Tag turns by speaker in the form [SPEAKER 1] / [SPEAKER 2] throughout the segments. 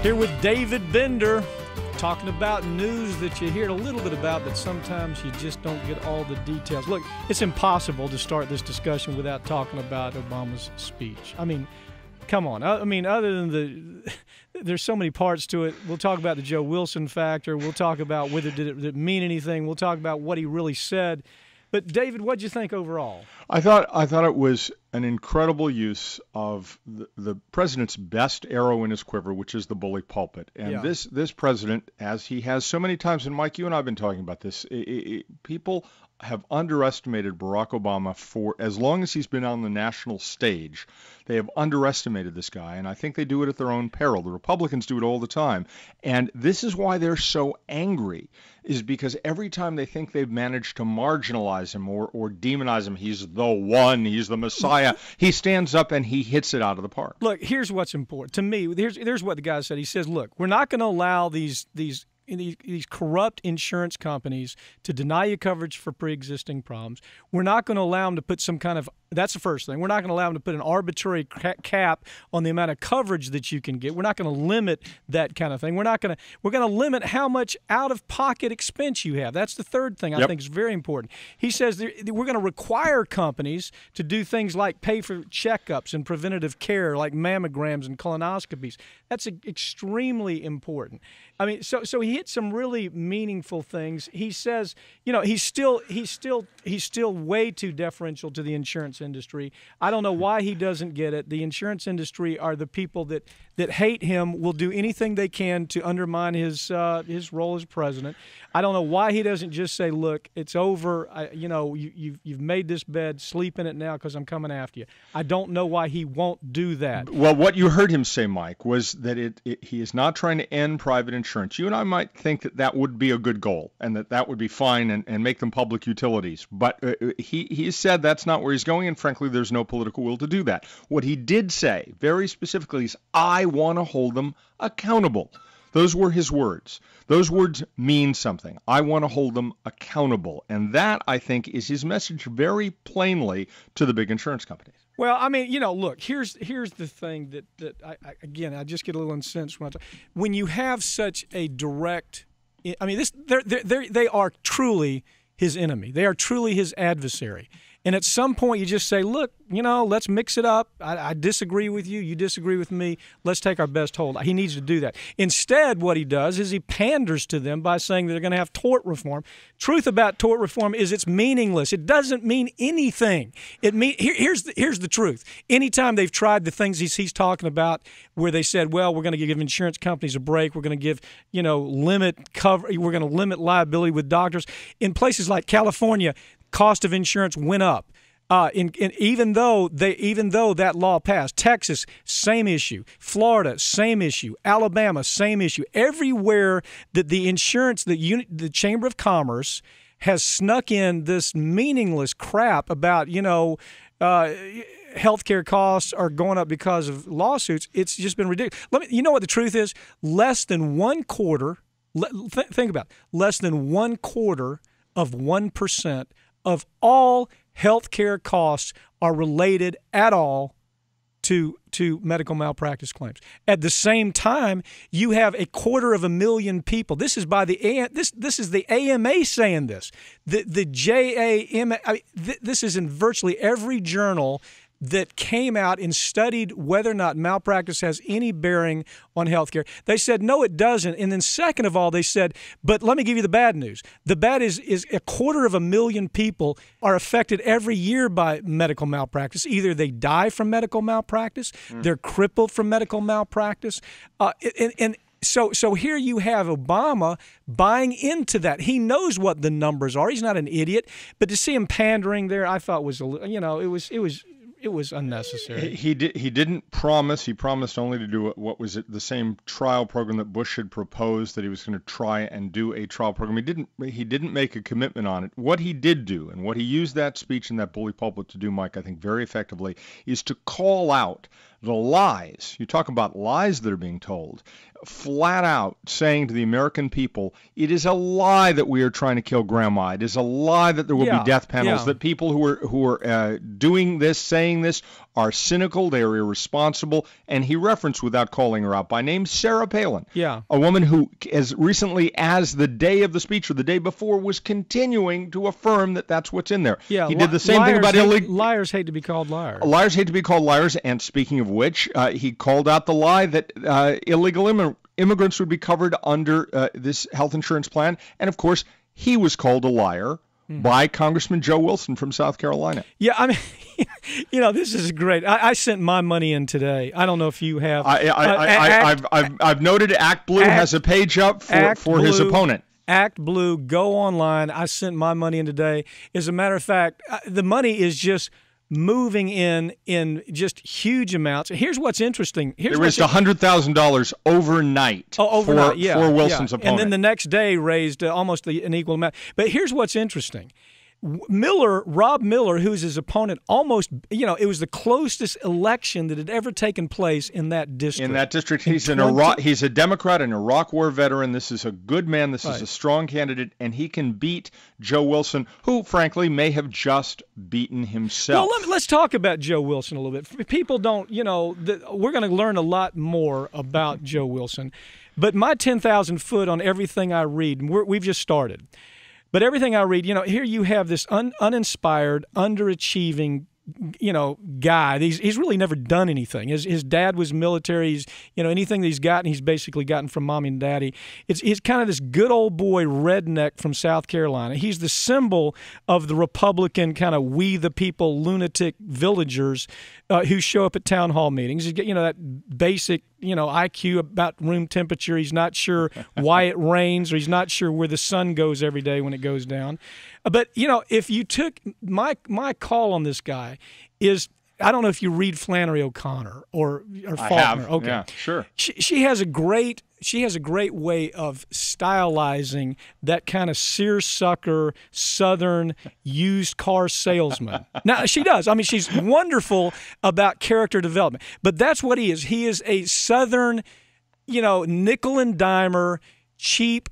[SPEAKER 1] Here with David Bender, talking about news that you hear a little bit about, but sometimes you just don't get all the details. Look, it's impossible to start this discussion without talking about Obama's speech. I mean, come on. I mean, other than there's so many parts to it. We'll talk about the Joe Wilson factor. We'll talk about whether did it mean anything. We'll talk about what he really said. But David, what did you think overall?
[SPEAKER 2] I thought it was an incredible use of the president's best arrow in his quiver, which is the bully pulpit. And this president, as he has so many times, and Mike, you and I have been talking about this, people have underestimated Barack Obama for as long as he's been on the national stage. They have underestimated this guy, and I think they do it at their own peril. The Republicans do it all the time. And this is why they're so angry, is because every time they think they've managed to marginalize him or demonize him, he's the one, he's the Messiah, he stands up and he hits it out of the park.
[SPEAKER 1] Look, here's what's important. To me, here's what the guy said. He says, look, we're not going to allow these corrupt insurance companies to deny you coverage for pre-existing problems. We're not going to allow them to put some kind of – that's the first thing. We're not going to allow them to put an arbitrary cap on the amount of coverage that you can get. We're not going to limit that kind of thing. We're going to limit how much out-of-pocket expense you have. That's the third thing I think is very important. He says we're going to require companies to do things like pay for checkups and preventative care like mammograms and colonoscopies. That's extremely important. I mean, so he hit some really meaningful things. He says, he's still way too deferential to the insurance industry. I don't know why he doesn't get it. The insurance industry are the people that hate him, will do anything they can to undermine his role as president. I don't know why he doesn't just say, look, it's over. You've made this bed, sleep in it now because I'm coming after you. I don't know why he won't do that.
[SPEAKER 2] Well, what you heard him say, Mike, was that he is not trying to end private insurance. You and I might think that would be a good goal and that would be fine and make them public utilities. But he said that's not where he's going, and frankly, there's no political will to do that. What he did say, very specifically, is I want to hold them accountable. Those were his words. Those words mean something. I want to hold them accountable. And that, I think, is his message very plainly to the big insurance companies.
[SPEAKER 1] Well, I mean, look, here's the thing that I just get a little incensed when you have such a direct. I mean, they are truly his enemy. They are truly his adversary. And at some point, you just say, look, let's mix it up. I disagree with you. You disagree with me. Let's take our best hold. He needs to do that. Instead, what he does is he panders to them by saying that they're going to have tort reform. Truth about tort reform is it's meaningless. It doesn't mean anything. Here's the truth. Anytime they've tried the things he's talking about where they said, well, we're going to give insurance companies a break. We're going to give, limit cover. We're going to limit liability with doctors. In places like California, cost of insurance went up. Even though that law passed, Texas, same issue. Florida, same issue. Alabama, same issue. Everywhere that the insurance, the Chamber of Commerce has snuck in this meaningless crap about, healthcare costs are going up because of lawsuits. It's just been ridiculous. You know what the truth is? Less than 1/4. Think about it, less than 1/4 of 1% of all healthcare costs are related at all to medical malpractice claims. At the same time, you have 250,000 people. This is by this is the AMA saying this. The JAMA. This is in virtually every journal that came out and studied whether or not malpractice has any bearing on healthcare. They said, no, it doesn't. And then second of all, they said, but let me give you the bad news. The bad is 250,000 people are affected every year by medical malpractice. Either they die from medical malpractice, they're crippled from medical malpractice, So here you have Obama buying into that. He knows what the numbers are. He's not an idiot. But to see him pandering there, I thought it was unnecessary.
[SPEAKER 2] He didn't promise. He promised only to do what was the same trial program that Bush had proposed, that he was going to try and do a trial program. He didn't make a commitment on it. What he did do, and what he used that speech and that bully pulpit to do, Mike, I think very effectively, is to call out the lies, you talk about lies that are being told, flat out saying to the American people, it is a lie that we are trying to kill grandma. It is a lie that there will be death penalties, that people who are doing this, saying this, are cynical, they are irresponsible. And he referenced, without calling her out by name, Sarah Palin, a woman who, as recently as the day of the speech or the day before, was continuing to affirm that that's what's in there.
[SPEAKER 1] Yeah,
[SPEAKER 2] he did the same thing about illegal.
[SPEAKER 1] Liars hate to be called liars.
[SPEAKER 2] Liars hate to be called liars. And speaking of which, he called out the lie that illegal immigrants would be covered under this health insurance plan. And of course, he was called a liar by Congressman Joe Wilson from South Carolina.
[SPEAKER 1] Yeah, I mean, this is great. I sent my money in today. I don't know if you have.
[SPEAKER 2] I've noted Act Blue has a page up for his opponent.
[SPEAKER 1] Act Blue, go online. I sent my money in today. As a matter of fact, the money is just moving in just huge amounts. Here's what's interesting. They
[SPEAKER 2] raised $100,000 overnight, for Wilson's opponent.
[SPEAKER 1] And then the next day raised almost an equal amount. But here's what's interesting. Rob Miller, who's his opponent, almost, it was the closest election that had ever taken place in that district.
[SPEAKER 2] In that district, he's a Democrat, an Iraq War veteran. This is a good man. This is a strong candidate, and he can beat Joe Wilson, who, frankly, may have just beaten himself.
[SPEAKER 1] Well, let's talk about Joe Wilson a little bit. People don't, we're going to learn a lot more about Joe Wilson. But my 10,000 foot on everything I read, and we've just started. But everything I read, here you have this uninspired, underachieving, guy. He's really never done anything. His dad was military. He's, anything that he's gotten, he's basically gotten from mommy and daddy. He's kind of this good old boy redneck from South Carolina. He's the symbol of the Republican kind of we the people lunatic villagers who show up at town hall meetings. He's got, that basic, IQ about room temperature. He's not sure why it rains, or he's not sure where the sun goes every day when it goes down. But, if you took my call on this guy is, I don't know if you read Flannery O'Connor or Faulkner.
[SPEAKER 2] I have.
[SPEAKER 1] Okay.
[SPEAKER 2] Yeah, sure.
[SPEAKER 1] She has a great way of stylizing that kind of seersucker Southern used car salesman. Now, she does. I mean, she's wonderful about character development. But that's what he is. He is a Southern, nickel and dimer, cheap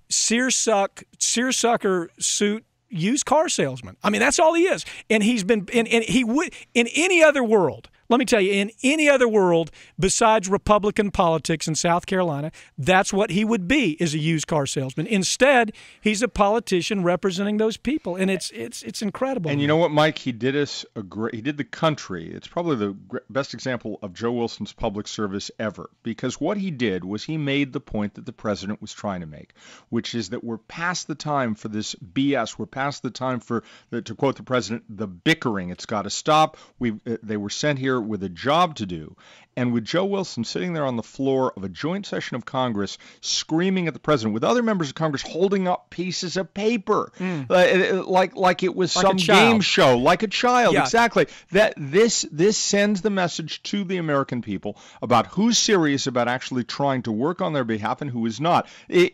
[SPEAKER 1] seersucker suit used car salesman. I mean, that's all he is. And he's been, and he would, in any other world, let me tell you, in any other world besides Republican politics in South Carolina, that's what he would be, is a used car salesman. Instead, he's a politician representing those people, and it's incredible.
[SPEAKER 2] And you know what, Mike? He did the country. It's probably the best example of Joe Wilson's public service ever, because what he did was he made the point that the president was trying to make, which is that we're past the time for this BS. We're past the time for, to quote the president, the bickering. It's got to stop. They were sent here with a job to do. And with Joe Wilson sitting there on the floor of a joint session of Congress screaming at the president, with other members of Congress holding up pieces of paper, like it was some game show, like a child.
[SPEAKER 1] Yeah.
[SPEAKER 2] Exactly. That this sends the message to the American people about who's serious about actually trying to work on their behalf and who is not.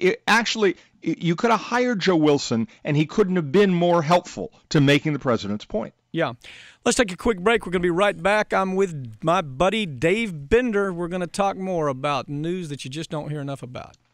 [SPEAKER 2] You could have hired Joe Wilson, and he couldn't have been more helpful to making the president's point.
[SPEAKER 1] Yeah. Let's take a quick break. We're going to be right back. I'm with my buddy Dave Bender. We're going to talk more about news that you just don't hear enough about.